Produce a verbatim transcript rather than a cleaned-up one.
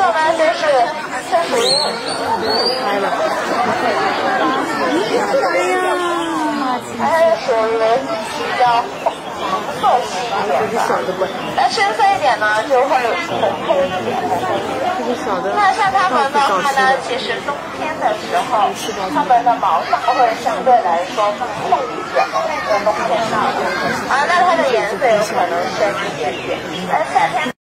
呢就是它属于开了。哎呀， 它是属于比较红色系一点的，那深色一点呢就会红黑一点，红黑一点。那像它们的话呢，其实冬天的时候，它们的毛发会相对来说更厚一点，在冬天上，啊，那它的颜色有可能深一点点，而夏天。